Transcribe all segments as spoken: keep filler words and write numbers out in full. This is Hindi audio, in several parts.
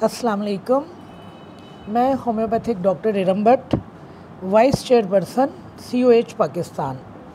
अस्सलाम वालेकुम। मैं homeopathic doctor Iram Bhatt, vice chairperson C O H Pakistan.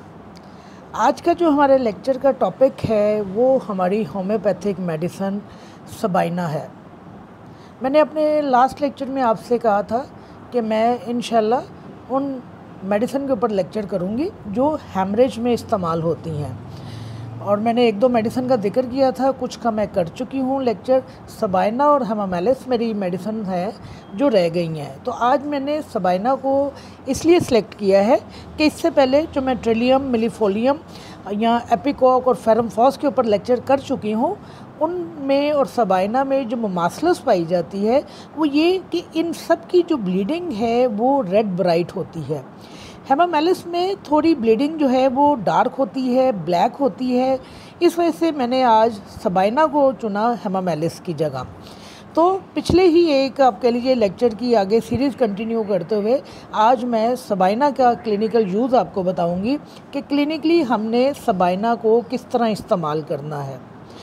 आज का जो हमारे लेक्चर का टॉपिक है वो हमारी होम्योपैथिक मेडिसिन सबाइना है। मैंने अपने लास्ट लेक्चर में आपसे कहा था कि मैं इंशाल्लाह उन मेडिसिन के ऊपर लेक्चर करूंगी जो हैमरेज में इस्तेमाल होती हैं, और मैंने एक दो मेडिसिन का जिक्र किया था, कुछ का मैं कर चुकी हूँ लेक्चर। सबाइना और हेमामेलिस मेरी मेडिसिन है जो रह गई हैं। तो आज मैंने सबाइना को इसलिए सिलेक्ट किया है कि इससे पहले जो मैं ट्रिलियम, मिलीफोलियम या एपिकॉक और फेरमफॉस के ऊपर लेक्चर कर चुकी हूँ, उनमें और सबाइना में जो मुमासलस पाई जाती है वो ये कि इन सब की जो ब्लीडिंग है वो रेड ब्राइट होती है। हेमामेलिस में थोड़ी ब्लीडिंग जो है वो डार्क होती है, ब्लैक होती है। इस वजह से मैंने आज सबाइना को चुना हेमामेलिस की जगह। तो पिछले ही एक आप कह लीजिए लेक्चर की आगे सीरीज़ कंटिन्यू करते हुए आज मैं सबाइना का क्लिनिकल यूज़ आपको बताऊंगी कि क्लिनिकली हमने सबाइना को किस तरह इस्तेमाल करना है।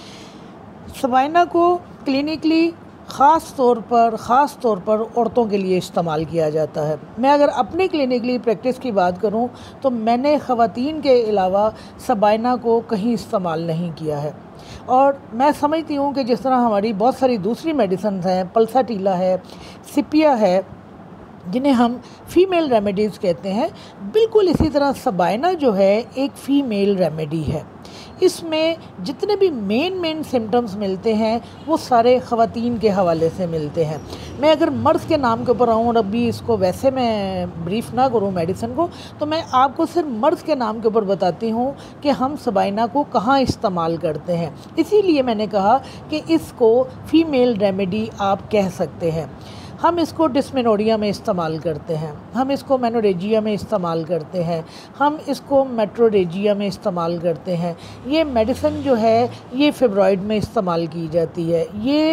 सबाइना को क्लिनिकली ख़ास तौर पर ख़ास तौर पर औरतों के लिए इस्तेमाल किया जाता है। मैं अगर अपनी क्लिनिकली प्रैक्टिस की बात करूं तो मैंने ख़वातीन के अलावा सबाइना को कहीं इस्तेमाल नहीं किया है। और मैं समझती हूं कि जिस तरह हमारी बहुत सारी दूसरी मेडिसिन हैं, पल्साटीला है, सिपिया है, जिन्हें हम फ़ीमेल रेमेडीज़ कहते हैं, बिल्कुल इसी तरह सबाइना जो है एक फ़ीमेल रेमेडी है। इसमें जितने भी मेन मेन सिम्टम्स मिलते हैं वो सारे ख़वातीन के हवाले से मिलते हैं। मैं अगर मर्द के नाम के ऊपर आऊँ और अभी इसको वैसे मैं ब्रीफ ना करूँ मेडिसिन को, तो मैं आपको सिर्फ मर्द के नाम के ऊपर बताती हूँ कि हम सबाइना को कहाँ इस्तेमाल करते हैं। इसीलिए मैंने कहा कि इसको फ़ीमेल रेमेडी आप कह सकते हैं। हम इसको डिस्मेनोरिया में इस्तेमाल करते हैं, हम इसको मेनोरेजिया में इस्तेमाल करते हैं, हम इसको मेट्रोरेजिया में इस्तेमाल करते हैं। ये मेडिसिन जो है ये फिब्रॉइड में इस्तेमाल की जाती है।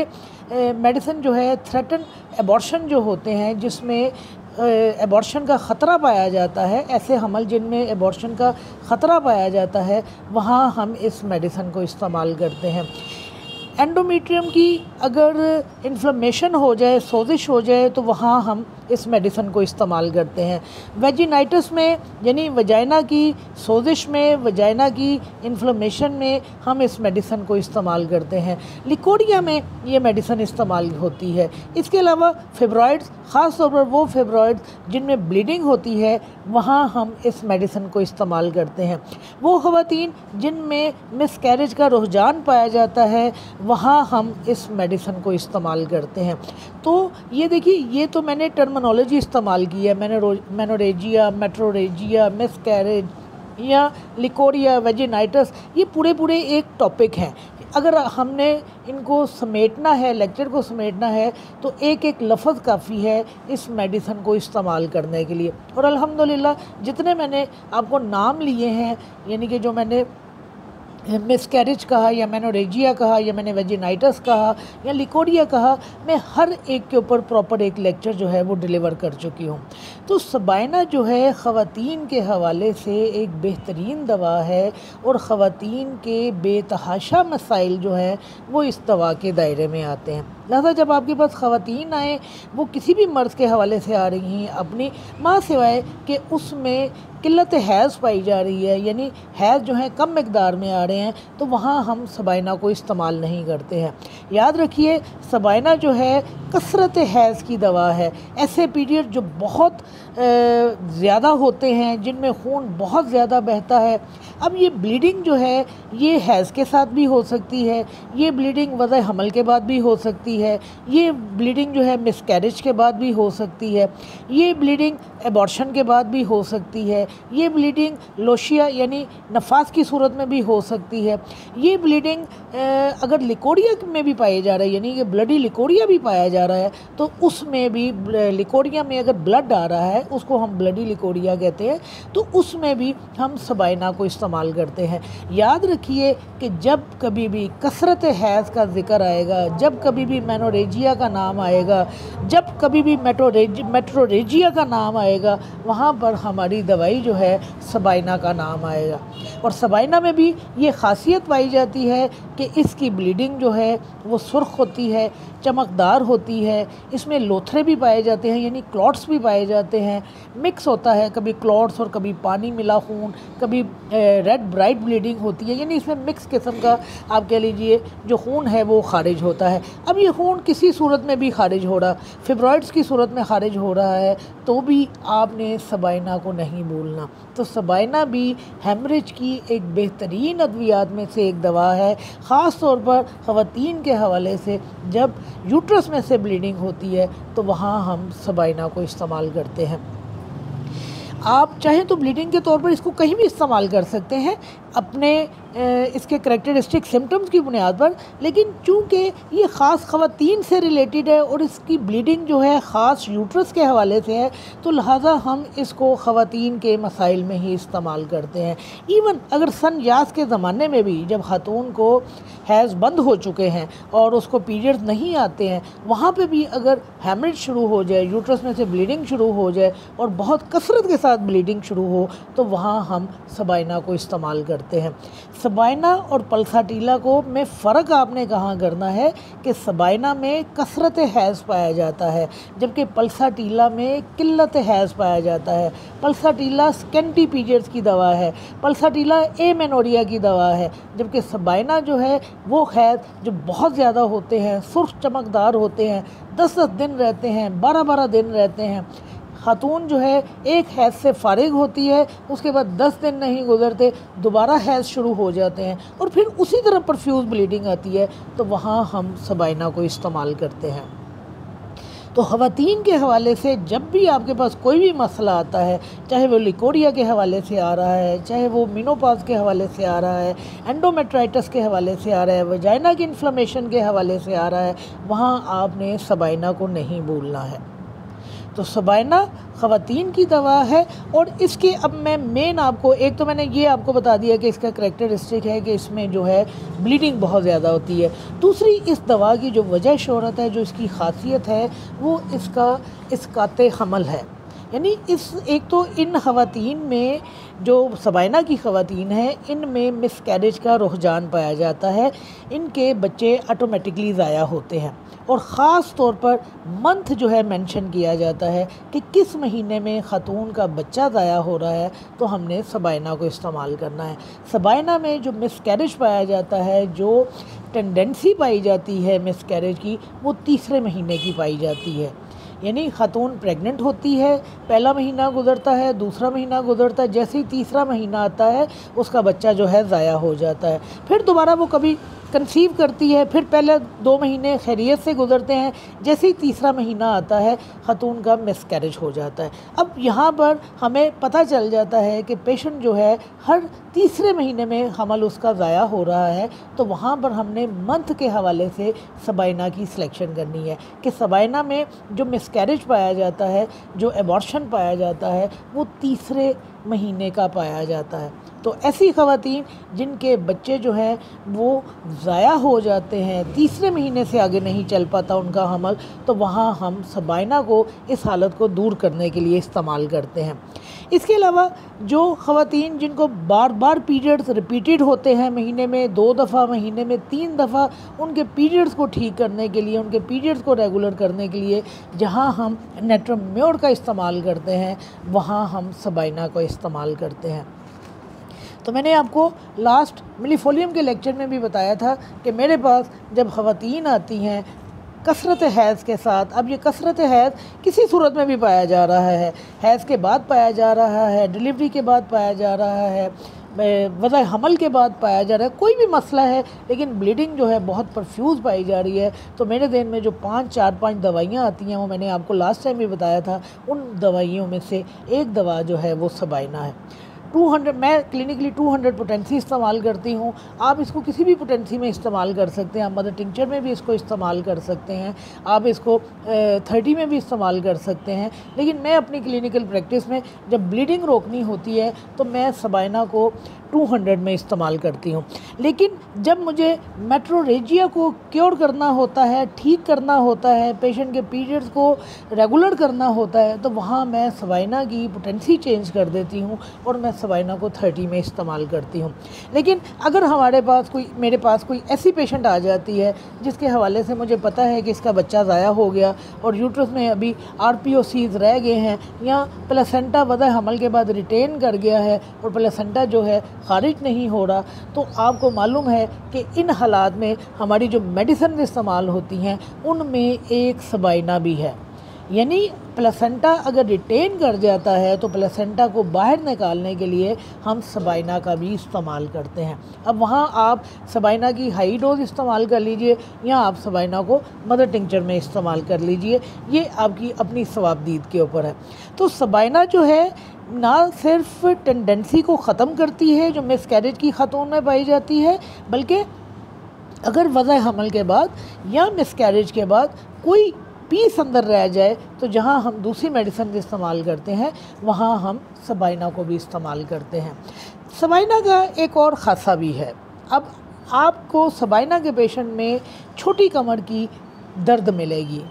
ये मेडिसिन जो है थ्रेटन एबॉर्शन जो होते हैं, जिसमें एबॉर्शन का ख़तरा पाया जाता है, ऐसे हमल जिनमें एबॉर्शन का ख़तरा पाया जाता है, वहाँ हम इस मेडिसिन को इस्तेमाल करते हैं। एंडोमेट्रियम की अगर इन्फ्लेमेशन हो जाए, सोजिश हो जाए, तो वहाँ हम इस मेडिसिन को इस्तेमाल करते हैं। वेजिनाइटिस में यानी वजाइना की सोजिश में, वजाइना की इन्फ्लेमेशन में हम इस मेडिसिन को इस्तेमाल करते हैं। लिकोरिया में ये मेडिसिन इस्तेमाल होती है। इसके अलावा फिब्रॉइड्स, ख़ास तौर पर वो फिब्रॉइड्स जिनमें ब्लीडिंग होती है, वहाँ हम इस मेडिसिन को इस्तेमाल करते हैं। वो ख़वातीन जिनमें मिसकैरेज का रुझान पाया जाता है, वहाँ हम इस मेडिसिन को इस्तेमाल करते हैं। तो ये देखिए, ये तो मैंने टर्मिनोलॉजी इस्तेमाल की है। मैंने मेनोरेजिया, मेट्रोरेजिया, मिसकैरेज या लिकोरिया, वेजिनाइटिस, ये पूरे पूरे एक टॉपिक हैं। अगर हमने इनको समेटना है, लेक्चर को समेटना है, तो एक एक लफ्ज़ काफ़ी है इस मेडिसिन को इस्तेमाल करने के लिए। और अल्हम्दुलिल्लाह जितने मैंने आपको नाम लिए हैं, यानी कि जो मैंने मिसकैरेज कहा या मेनोरेजिया कहा या मैंने वेजिनाइटिस कहा या लिकोरिया कहा, मैं हर एक के ऊपर प्रॉपर एक लेक्चर जो है वो डिलीवर कर चुकी हूँ। तो सबाइना जो है ख़वातीन के हवाले से एक बेहतरीन दवा है, और ख़वातीन के बेतहाशा मसाइल जो हैं वो इस दवा के दायरे में आते हैं। लिहाजा जब आपके पास ख़वातीन आए, वो किसी भी मर्ज़ के हवाले से आ रही हैं, अपनी माँ सिवाय कि उसमें किल्लत हैज़ पाई जा रही है, यानी हैज़ जो है कम मकदार में आ रहे हैं, तो वहाँ हम सबाइना को इस्तेमाल नहीं करते हैं। याद रखिए, सबाइना जो है कसरत हैज़ की दवा है। ऐसे पीरियड जो बहुत ज़्यादा होते हैं, जिनमें खून बहुत ज़्यादा बहता है। अब ये ब्लीडिंग जो है ये हैज़ के साथ भी हो सकती है, ये ब्लीडिंग वज़ह हमल के बाद भी हो सकती है, ये ब्लीडिंग जो है मिसकैरेज के बाद भी हो सकती है, ये ब्लीडिंग एबॉर्शन के बाद भी हो सकती है, ये ब्लीडिंग लोशिया यानी नफास की सूरत में भी हो सकती है। ये ब्लीडिंग अगर लिकोरिया में भी पाई जा रहा है, यानी कि ब्लडी लिकोरिया भी पाया जा रहा है, तो उसमें भी लिकोरिया में अगर ब्लड आ रहा है, उसको हम ब्लडी लिकोरिया कहते हैं, तो उसमें भी हम सबाइना को इस्तेमाल करते हैं। याद रखिए कि जब कभी भी कसरत हैज़ का जिक्र आएगा, जब कभी भी मेनोरेजिया का नाम आएगा, जब कभी भी मेट्रोरेज मेट्रोरेजिया का नाम आएगा, वहाँ पर हमारी दवाई जो है सबाइना का नाम आएगा। और सबाइना में भी ये खासियत पाई जाती है कि इसकी ब्लीडिंग जो है वो सुर्ख होती है, चमकदार होती है, इसमें लोथरे भी पाए जाते हैं यानी क्लॉट्स भी पाए जाते हैं, मिक्स होता है, कभी क्लॉट्स और कभी पानी मिला खून, कभी रेड ब्राइट ब्लीडिंग होती है, यानी इसमें मिक्स किस्म का आप कह लीजिए जो खून है वो खारिज होता है। अब ये खून किसी सूरत में भी खारिज हो रहा, फिब्रॉइड्स की सूरत में खारिज हो रहा है तो भी आपने सबाइना को नहीं भूलना। तो सबाइना भी हेमरेज की एक बेहतरीन अद्वियात में से एक दवा है, ख़ास तौर पर ख़वातीन के हवाले से जब यूट्रस में से ब्लीडिंग होती है तो वहाँ हम सबाइना को इस्तेमाल करते हैं। आप चाहें तो ब्लीडिंग के तौर पर इसको कहीं भी इस्तेमाल कर सकते हैं अपने इसके करैक्टरिस्टिक सिम्टम्स की बुनियाद पर, लेकिन चूँकि ये ख़ास ख़वातीन से रिलेटेड है और इसकी ब्लीडिंग जो है ख़ास यूट्रस के हवाले से है तो लिहाजा हम इसको ख़वातीन के मसाइल में ही इस्तेमाल करते हैं। इवन अगर सन यास के ज़माने में भी जब ख़ातून को हैज़ बंद हो चुके हैं और उसको पीरियड्स नहीं आते हैं, वहाँ पे भी अगर हेमरेज शुरू हो जाए, यूट्रस में से ब्लीडिंग शुरू हो जाए और बहुत कसरत के साथ ब्लीडिंग शुरू हो तो वहाँ हम सबाइना को इस्तेमाल करते हैं। सबाइना और पल्साटीला को में फ़र्क आपने कहाँ करना है कि सबाइना में कसरत हैज़ पाया जाता है जबकि पल्साटीला में किल्लत हैज़ पाया जाता है। पल्साटीला स्केंटी पीरियड्स की दवा है, पल्साटीला एमेनोरिया की दवा है, जबकि सबाइना जो है वो हैज़ जो बहुत ज़्यादा होते हैं, सुर्ख चमकदार होते हैं, दस दस दिन रहते हैं, बारह बारह दिन रहते हैं। ख़ातून जो है एक हैज़ से फ़ारिग होती है, उसके बाद दस दिन नहीं गुजरते दोबारा हैज़ शुरू हो जाते हैं और फिर उसी तरह परफ्यूज़ ब्लीडिंग आती है तो वहाँ हम सबाइना को इस्तेमाल करते हैं। तो ख़वातीन के हवाले से जब भी आपके पास कोई भी मसला आता है, चाहे वो लिकोरिया के हवाले से आ रहा है, चाहे वो मेनोपॉज़ के हवाले से आ रहा है, एंडोमेट्राइटिस के हवाले से आ रहा है, वजाइना की इन्फ्लेमेशन के हवाले से आ रहा है, वहाँ आपने सबाइना को नहीं भूलना है। तो सबाइना ख़वातीन की दवा है और इसके अब मैं मेन आपको एक तो मैंने ये आपको बता दिया कि इसका करैक्टरिस्टिक है कि इसमें जो है ब्लीडिंग बहुत ज़्यादा होती है। दूसरी इस दवा की जो वजह शोहरत है, जो इसकी खासियत है, वो इसका इसकाते हमल है। यानी इस एक तो इन ख़वातीन में जो सबाइना की ख़वातीन हैं इनमें मिसकैरेज का रुझान पाया जाता है, इनके बच्चे ऑटोमेटिकली ज़ाया होते हैं और ख़ास तौर पर मंथ जो है मेंशन किया जाता है कि किस महीने में ख़ातून का बच्चा ज़ाया हो रहा है तो हमने सबाइना को इस्तेमाल करना है। सबाइना में जो मिसकैरेज पाया जाता है, जो टेंडेंसी पाई जाती है मिसकैरेज की, वो तीसरे महीने की पाई जाती है। यानी ख़ातून प्रेग्नेंट होती है, पहला महीना गुज़रता है, दूसरा महीना गुज़रता है, जैसे ही तीसरा महीना आता है उसका बच्चा जो है ज़ाया हो जाता है। फिर दोबारा वो कभी कंसीव करती है, फिर पहले दो महीने खैरियत से गुजरते हैं, जैसे ही तीसरा महीना आता है ख़ातून का मिसकैरेज हो जाता है। अब यहाँ पर हमें पता चल जाता है कि पेशेंट जो है हर तीसरे महीने में हमल उसका ज़ाया हो रहा है, तो वहाँ पर हमने मंथ के हवाले से सबाइना की सिलेक्शन करनी है कि सबाइना में जो मिसकैरेज पाया जाता है, जो एबॉर्शन पाया जाता है, वो तीसरे महीने का पाया जाता है। तो ऐसी ख़वातीन जिनके बच्चे जो हैं वो ज़ाया हो जाते हैं, तीसरे महीने से आगे नहीं चल पाता उनका हमल, तो वहाँ हम सबाइना को इस हालत को दूर करने के लिए इस्तेमाल करते हैं। इसके अलावा जो ख़वातीन जिनको बार बार पीरियड्स रिपीटेड होते हैं, महीने में दो दफ़ा, महीने में तीन दफ़ा, उनके पीरियड्स को ठीक करने के लिए, उनके पीरियड्स को रेगुलर करने के लिए जहाँ हम नेट्रोम्योर का इस्तेमाल करते हैं वहाँ हम सबाइना को इस्तेमाल करते हैं। तो मैंने आपको लास्ट मिलीफोलियम के लेक्चर में भी बताया था कि मेरे पास जब ख़वातीन आती हैं कसरत हैज़ के साथ, अब ये कसरत हैज़ किसी सूरत में भी पाया जा रहा है, हैज़ के बाद पाया जा रहा है, डिलीवरी के बाद पाया जा रहा है, वज़ा हमल के बाद पाया जा रहा है, कोई भी मसला है लेकिन ब्लीडिंग जो है बहुत परफ्यूज़ पाई जा रही है, तो मेरे ध्यान में जो पाँच चार पाँच दवाइयाँ आती हैं वो मैंने आपको लास्ट टाइम भी बताया था, उन दवाइयों में से एक दवा जो है वो सबाइना है। दो सौ मैं क्लिनिकली दो सौ पोटेंसी इस्तेमाल करती हूँ, आप इसको किसी भी पोटेंसी में इस्तेमाल कर सकते हैं, आप मदर टिंचर में भी इसको इस्तेमाल कर सकते हैं, आप इसको थर्टी में भी इस्तेमाल कर सकते हैं, लेकिन मैं अपनी क्लिनिकल प्रैक्टिस में जब ब्लीडिंग रोकनी होती है तो मैं सबाइना को दो सौ में इस्तेमाल करती हूँ। लेकिन जब मुझे मेट्रोरेजिया को क्योर करना होता है, ठीक करना होता है, पेशेंट के पीरियड्स को रेगुलर करना होता है, तो वहाँ मैं सबाइना की पोटेंसी चेंज कर देती हूँ और मैं सबाइना को थर्टी में इस्तेमाल करती हूँ। लेकिन अगर हमारे पास कोई मेरे पास कोई ऐसी पेशेंट आ जाती है जिसके हवाले से मुझे पता है कि इसका बच्चा ज़ाया हो गया और यूट्रस में अभी आर पी ओ सीज़ रह गए हैं या प्लेसेंटा वदा हमल के बाद रिटेन कर गया है और प्लेसेंटा जो है खारिज नहीं हो रहा, तो आपको मालूम है कि इन हालात में हमारी जो मेडिसिन इस्तेमाल होती हैं उनमें एक सबाइना भी है। यानी प्लेसेंटा अगर रिटेन कर जाता है तो प्लेसेंटा को बाहर निकालने के लिए हम सबाइना का भी इस्तेमाल करते हैं। अब वहाँ आप सबाइना की हाई डोज इस्तेमाल कर लीजिए या आप सबाइना को मदर टिंचर में इस्तेमाल कर लीजिए, ये आपकी अपनी सवाबदीद के ऊपर है। तो सबाइना जो है ना सिर्फ टेंडेंसी को ख़त्म करती है जो मिसकैरेज की ख़तून में पाई जाती है, बल्कि अगर वज़ा हमल के बाद या मिसकैरेज के बाद कोई पीस अंदर रह जाए तो जहाँ हम दूसरी मेडिसिन इस्तेमाल करते हैं वहाँ हम सबाइना को भी इस्तेमाल करते हैं। सबाइना का एक और ख़ासा भी है। अब आपको सबाइना के पेशेंट में छोटी कमर की दर्द मिलेगी।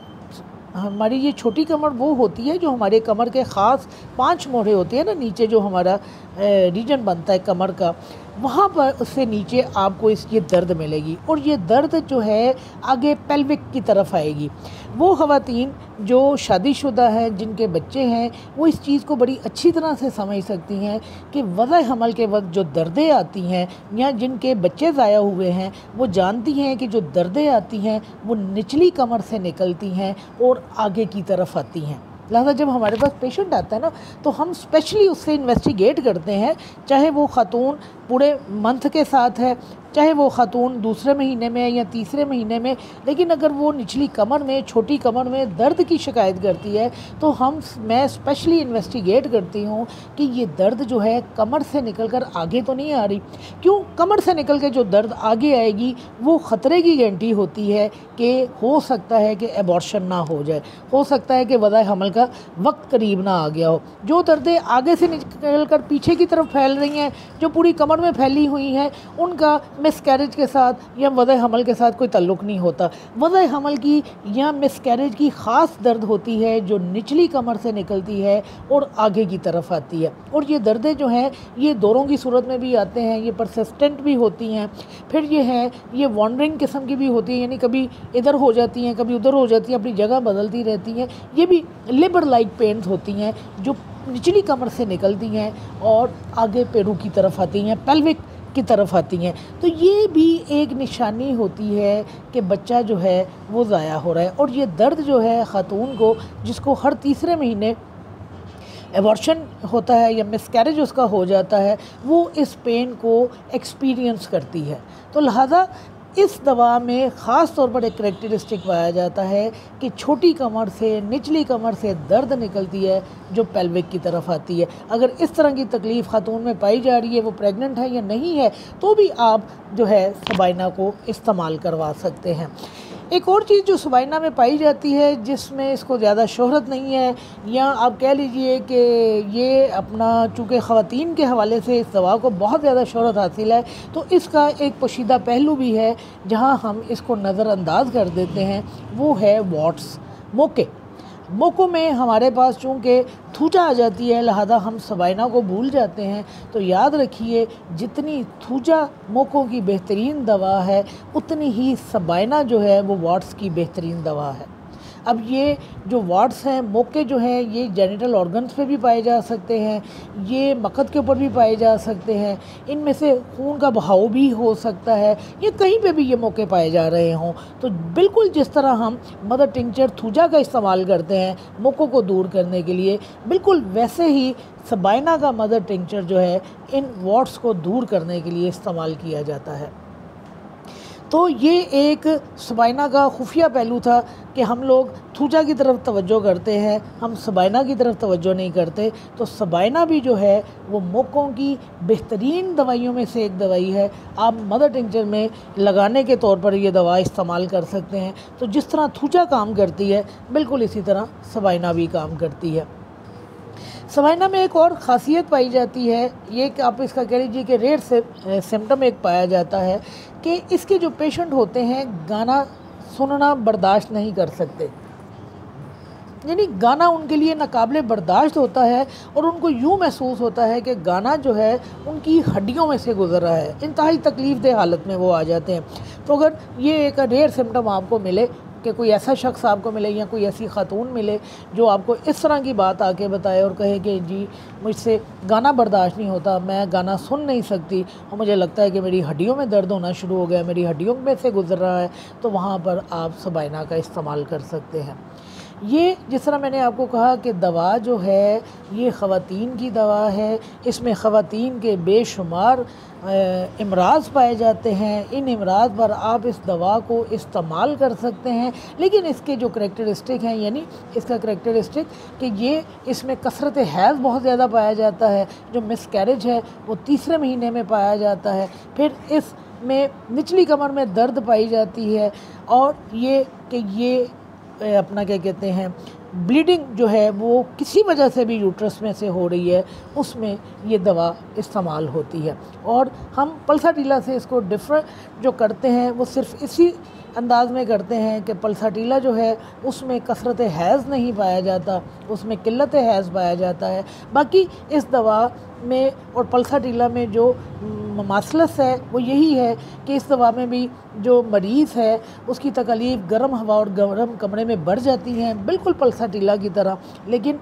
हमारी ये छोटी कमर वो होती है जो हमारे कमर के ख़ास पांच मोड़े होते हैं ना, नीचे जो हमारा रीजन बनता है कमर का, वहाँ पर उससे नीचे आपको इस ये दर्द मिलेगी और ये दर्द जो है आगे पेल्विक की तरफ आएगी। वो ख़वातीन जो शादीशुदा हैं जिनके बच्चे हैं वो इस चीज़ को बड़ी अच्छी तरह से समझ सकती हैं कि वज़ा हमल के वक्त जो दर्दें आती हैं या जिनके बच्चे ज़ाया हुए हैं वो जानती हैं कि जो दर्दें आती हैं वो निचली कमर से निकलती हैं और आगे की तरफ आती हैं। लिहाजा जब हमारे पास पेशेंट आता है ना तो हम स्पेशली उससे इन्वेस्टिगेट करते हैं, चाहे वो ख़ातून पूरे मंथ के साथ है, चाहे वो ख़ातून दूसरे महीने में या तीसरे महीने में, लेकिन अगर वो निचली कमर में छोटी कमर में दर्द की शिकायत करती है तो हम मैं स्पेशली इन्वेस्टिगेट करती हूँ कि ये दर्द जो है कमर से निकल कर आगे तो नहीं आ रही। क्यों? कमर से निकल के जो दर्द आगे आएगी वो ख़तरे की गारंटी होती है कि हो सकता है कि एबॉर्शन ना हो जाए, हो सकता है कि वज़ा हमल का वक्त करीब ना आ गया हो। जो दर्दें आगे से निकल कर पीछे की तरफ फैल रही हैं, जो पूरी कमर में फैली हुई हैं, उनका मिसकैरेज के साथ या वज़ा हमल के साथ कोई ताल्लुक़ नहीं होता। वज़ा हमल की या मिसकैरेज की ख़ास दर्द होती है जो निचली कमर से निकलती है और आगे की तरफ आती है। और ये दर्दें जो हैं ये दौरों की सूरत में भी आते हैं, ये परसिस्टेंट भी होती हैं, फिर ये हैं ये वॉन्डरिंग किस्म की भी होती हैं, यानी कभी इधर हो जाती हैं कभी उधर हो जाती हैं, अपनी जगह बदलती रहती हैं। ये भी लेबर लाइक पेन्स होती हैं जो निचली कमर से निकलती हैं और आगे पेरू की तरफ आती हैं, पेल्विक की तरफ आती हैं। तो ये भी एक निशानी होती है कि बच्चा जो है वो ज़ाया हो रहा है। और ये दर्द जो है ख़ातून को जिसको हर तीसरे महीने एबॉर्शन होता है या मिसकैरेज उसका हो जाता है, वो इस पेन को एक्सपीरियंस करती है। तो लिहाजा इस दवा में ख़ास तौर पर एक करैक्टरिस्टिक पाया जाता है कि छोटी कमर से निचली कमर से दर्द निकलती है जो पेल्विक की तरफ आती है। अगर इस तरह की तकलीफ़ ख़ातून में पाई जा रही है, वो प्रेग्नेंट है या नहीं है, तो भी आप जो है सबाइना को इस्तेमाल करवा सकते हैं। एक और चीज़ जो सबाइना में पाई जाती है जिसमें इसको ज़्यादा शोहरत नहीं है, या आप कह लीजिए कि ये अपना चूँकि ख़वातीन के हवाले से इस दवा को बहुत ज़्यादा शोहरत हासिल है, तो इसका एक पोशीदा पहलू भी है जहाँ हम इसको नज़रअंदाज कर देते हैं, वो है वॉट्स, मोके। मोकों में हमारे पास चूँकि थूजा आ जाती है लिहाजा हम सबाइना को भूल जाते हैं। तो याद रखिए जितनी थूजा मोकों की बेहतरीन दवा है उतनी ही सबाइना जो है वो वॉट्स की बेहतरीन दवा है। अब ये जो वार्ड्स हैं, मोके जो हैं, ये जेनिटल ऑर्गन्स पे भी पाए जा सकते हैं, ये मकद के ऊपर भी पाए जा सकते हैं, इनमें से खून का बहाव भी हो सकता है, ये कहीं पे भी ये मोके पाए जा रहे हों। तो बिल्कुल जिस तरह हम मदर टिंचर थूजा का इस्तेमाल करते हैं मोकों को दूर करने के लिए, बिल्कुल वैसे ही सबाइना का मदर टिंचर जो है इन वार्ड्स को दूर करने के लिए इस्तेमाल किया जाता है। तो ये एक सबाइना का खुफिया पहलू था कि हम लोग थूजा की तरफ तवज्जो करते हैं, हम सबाइना की तरफ तवज्जो नहीं करते। तो सबाइना भी जो है वो मोकों की बेहतरीन दवाइयों में से एक दवाई है। आप मदर टिंचर में लगाने के तौर पर ये दवा इस्तेमाल कर सकते हैं। तो जिस तरह थूजा काम करती है बिल्कुल इसी तरह सबाइना भी काम करती है। सबाइना में एक और ख़ासियत पाई जाती है, ये कि आप इसका कह लीजिए कि रेयर से सिम्टम एक पाया जाता है कि इसके जो पेशेंट होते हैं गाना सुनना बर्दाश्त नहीं कर सकते। यानी गाना उनके लिए नाकाबिले बर्दाश्त होता है और उनको यूँ महसूस होता है कि गाना जो है उनकी हड्डियों में से गुजर रहा है, इंतहाई तकलीफ़ दह हालत में वो आ जाते हैं। तो अगर ये एक रेयर सिम्टम आपको मिले कि कोई ऐसा शख्स आपको मिले या कोई ऐसी खातून मिले जो आपको इस तरह की बात आके बताए और कहे कि जी मुझसे गाना बर्दाश्त नहीं होता, मैं गाना सुन नहीं सकती और मुझे लगता है कि मेरी हड्डियों में दर्द होना शुरू हो गया, मेरी हड्डियों में से गुजर रहा है, तो वहाँ पर आप सबाइना का इस्तेमाल कर सकते हैं। ये जिस तरह मैंने आपको कहा कि दवा जो है ये ख़वातीन की दवा है, इसमें ख़वातीन के बेशुमार इमराज़ पाए जाते हैं। इन इमराज़ पर आप इस दवा को इस्तेमाल कर सकते हैं, लेकिन इसके जो करैक्टरिस्टिक हैं, यानी इसका करैक्टरिस्टिक कि ये इसमें कसरत हैज़ बहुत ज़्यादा पाया जाता है, जो मिसकैरेज है वो तीसरे महीने में पाया जाता है, फिर इसमें निचली कमर में दर्द पाई जाती है, और ये कि ये अपना क्या कहते हैं ब्लीडिंग जो है वो किसी वजह से भी यूट्रस में से हो रही है, उसमें ये दवा इस्तेमाल होती है। और हम पल्साटीला से इसको डिफरेंट जो करते हैं वो सिर्फ इसी अंदाज़ में करते हैं कि पल्साटीला जो है उसमें कसरत हैज़ नहीं पाया जाता, उसमें किल्लत हैज़ पाया जाता है। बाकी इस दवा में और पल्साटीला में जो मसलस है वो यही है कि इस दवा में भी जो मरीज़ है उसकी तकलीफ़ गर्म हवा और गर्म कमरे में बढ़ जाती हैं, बिल्कुल पल्साटीला की तरह, लेकिन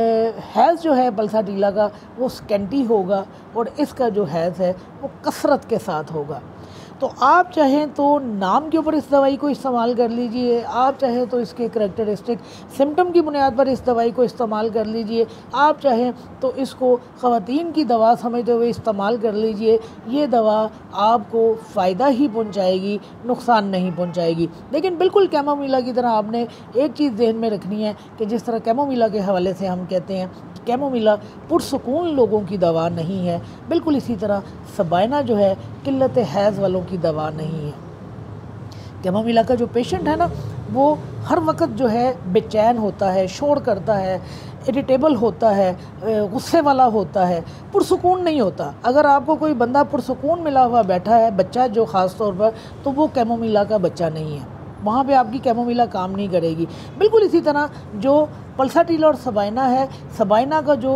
हैज़ जो है पल्साटीला का वो स्कैंटी होगा और इसका जो हैज़ है वो कसरत के साथ होगा। तो आप चाहें तो नाम के ऊपर इस दवाई को इस्तेमाल कर लीजिए, आप चाहें तो इसके करैक्टरिस्टिक सिम्टम की बुनियाद पर इस दवाई को इस्तेमाल कर लीजिए, आप चाहें तो इसको ख़वातीन की दवा समझते हुए इस्तेमाल कर लीजिए। ये दवा आपको फ़ायदा ही पहुंचाएगी, नुकसान नहीं पहुंचाएगी। लेकिन बिल्कुल कैमोमिला की तरह आपने एक चीज़ ज़हन में रखनी है कि जिस तरह कैमोमिला के हवाले से हम कहते हैं कैमोमिला पुरसुकून लोगों की दवा नहीं है, बिल्कुल इसी तरह सबाइना जो है किल्लत हैज़ वालों की दवा नहीं है। कैमोमिला का जो पेशेंट है ना वो हर वक्त जो है बेचैन होता है, शोर करता है, इरिटेबल होता है, गुस्से वाला होता है, पुरसुकून नहीं होता। अगर आपको कोई बंदा पुरसुकून मिला हुआ बैठा है, बच्चा जो ख़ास तौर पर, तो वो कैमोमिला का बच्चा नहीं है, वहाँ पे आपकी कैमोमिला काम नहीं करेगी। बिल्कुल इसी तरह जो पल्साटीला और सबाइना है, सबाइना का जो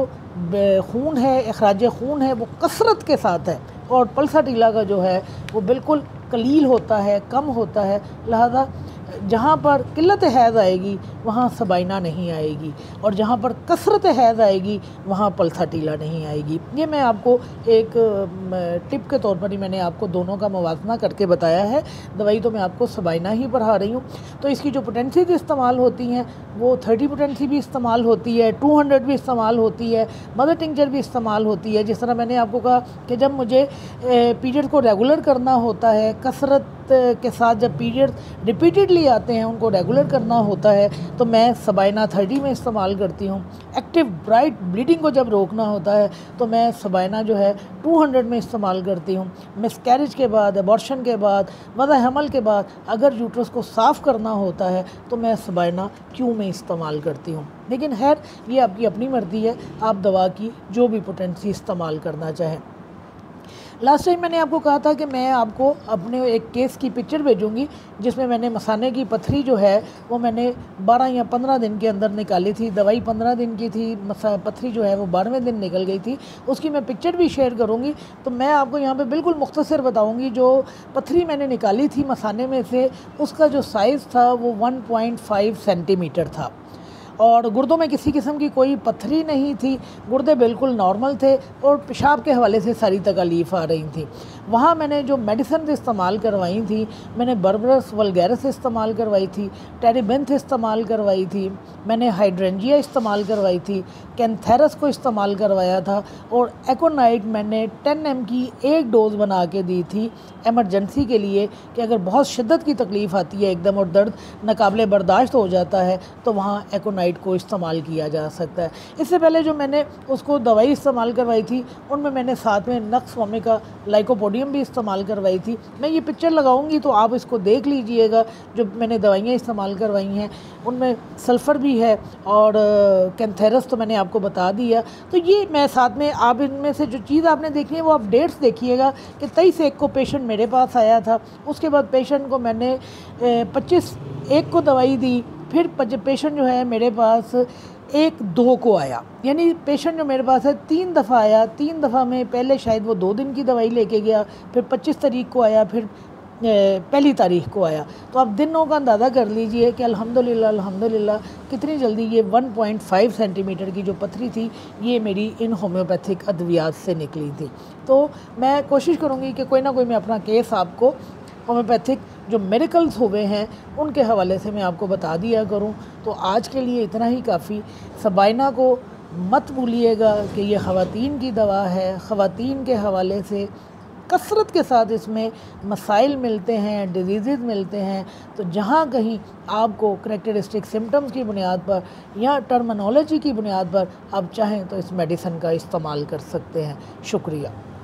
खून है, अखराज खून है वो कसरत के साथ है, और पल्साटीला का जो है वो बिल्कुल कलील होता है, कम होता है। लिहाजा जहाँ पर किल्लत हैज़ आएगी वहाँ सबाइना नहीं आएगी, और जहाँ पर कसरत हैज़ आएगी वहाँ पल्साटीला नहीं आएगी। ये मैं आपको एक टिप के तौर पर ही मैंने आपको दोनों का मुवाज़ना करके बताया है। दवाई तो मैं आपको सबाइना ही पढ़ा रही हूँ। तो इसकी जो पोटेंसीज इस्तेमाल होती हैं वो थर्टी पोटेंसी भी इस्तेमाल होती है, टू हंड्रेड भी इस्तेमाल होती है, मदर टिंचर भी इस्तेमाल होती है। जिस तरह मैंने आपको कहा कि जब मुझे पीरियड को रेगुलर करना होता है, कसरत के साथ जब पीरियड रिपीटेडली आते हैं उनको रेगुलर करना होता है, तो मैं सबाइना थर्टी में इस्तेमाल करती हूँ। एक्टिव ब्राइट ब्लीडिंग को जब रोकना होता है तो मैं सबाइना जो है टू हंड्रेड में इस्तेमाल करती हूँ। मिसकैरेज के बाद, अबॉर्शन के बाद, वज़ा हमल के बाद अगर यूट्रस को साफ़ करना होता है तो मैं सबाइना क्यू में इस्तेमाल करती हूँ। लेकिन खैर ये आपकी अपनी मर्ज़ी है, आप दवा की जो भी पोटेंसी इस्तेमाल करना चाहें। लास्ट टाइम मैंने आपको कहा था कि मैं आपको अपने एक केस की पिक्चर भेजूंगी जिसमें मैंने मसाने की पथरी जो है वो मैंने बारह या पंद्रह दिन के अंदर निकाली थी। दवाई पंद्रह दिन की थी, मसा पथरी जो है वो बारहवें दिन निकल गई थी। उसकी मैं पिक्चर भी शेयर करूंगी। तो मैं आपको यहाँ पे बिल्कुल मुख्तसर बताऊँगी जो पथरी मैंने निकाली थी मसाने में से, उसका जो साइज़ था वो वन पॉइंट फाइव सेंटीमीटर था, और गुर्दों में किसी किस्म की कोई पथरी नहीं थी, गुर्दे बिल्कुल नॉर्मल थे और पेशाब के हवाले से सारी तकलीफ़ आ रही थी। वहाँ मैंने जो मेडिसिन इस्तेमाल करवाई थी, मैंने बर्बरस वल्गैरस इस्तेमाल करवाई थी, टेरिबेंथ इस्तेमाल करवाई थी, मैंने हाइड्रेंजिया इस्तेमाल करवाई थी, कैंथेरस को इस्तेमाल करवाया था, और एकोनाइट मैंने टेन एम की एक डोज़ बना के दी थी एमरजेंसी के लिए कि अगर बहुत शिद्दत की तकलीफ़ आती है एकदम और दर्द नाकाबिले बर्दाश्त हो जाता है तो वहाँ एकोनाइट को इस्तेमाल किया जा सकता है। इससे पहले जो मैंने उसको दवाई इस्तेमाल करवाई थी उनमें मैंने साथ में नक्स ओमेगा लाइकोपोडियम भी इस्तेमाल करवाई थी। मैं ये पिक्चर लगाऊंगी तो आप इसको देख लीजिएगा। जो मैंने दवाइयाँ इस्तेमाल करवाई हैं उनमें सल्फ़र भी है और कैंथेरस तो मैंने आपको बता दिया। तो ये मैं साथ में आप इनमें से जो चीज़ आपने देखनी है वो आप डेट्स देखिएगा कि तेईस एक को पेशेंट मेरे पास आया था, उसके बाद पेशेंट को मैंने पच्चीस एक को दवाई दी, फिर पेशेंट जो है मेरे पास एक दो को आया, यानी पेशेंट जो मेरे पास है तीन दफ़ा आया। तीन दफ़ा में पहले शायद वो दो दिन की दवाई लेके गया, फिर पच्चीस तारीख को आया, फिर पहली तारीख को आया। तो आप दिनों का अंदाज़ा कर लीजिए कि अल्हम्दुलिल्लाह अल्हम्दुलिल्लाह कितनी जल्दी ये वन पॉइंट फाइव सेंटीमीटर की जो पथरी थी ये मेरी इन होम्योपैथिक अद्वियात से निकली थी। तो मैं कोशिश करूँगी कि कोई ना कोई मैं अपना केस आपको होम्योपैथिक जो मेडिकल्स हुए हैं उनके हवाले से मैं आपको बता दिया करूं। तो आज के लिए इतना ही काफ़ी। सबाइना को मत भूलिएगा कि ये ख़वातीन की दवा है। ख़वातीन के हवाले से कसरत के साथ इसमें मसाइल मिलते हैं, डिजीज़ मिलते हैं। तो जहाँ कहीं आपको करैक्टरिस्टिक सिम्टम्स की बुनियाद पर या टर्मिनोलॉजी की बुनियाद पर आप चाहें तो इस मेडिसिन का इस्तेमाल कर सकते हैं। शुक्रिया।